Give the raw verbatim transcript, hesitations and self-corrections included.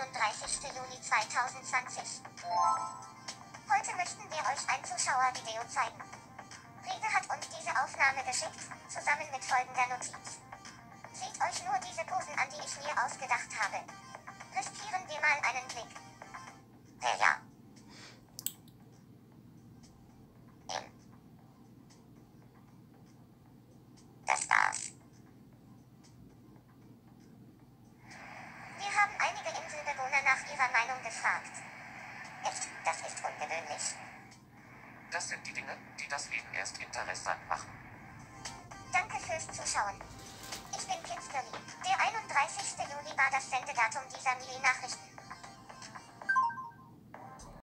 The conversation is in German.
einunddreißigster Juli zweitausendzwanzig. Heute möchten wir euch ein Zuschauervideo zeigen. Rede hat uns diese Aufnahme geschickt, zusammen mit folgender Notiz. Seht euch nur diese Posen an, die ich mir ausgedacht habe. Riskieren wir mal einen Blick. Wer ja. In. Das war's. Wir haben einige Inselbewohner nach ihrer Meinung gefragt. Echt, das ist ungewöhnlich. Das sind die Dinge, die das Leben erst interessant machen. Danke fürs Zuschauen. Ich bin Kidsberry. Der einunddreißigster Juli war das Sendedatum dieser Mini-Nachrichten.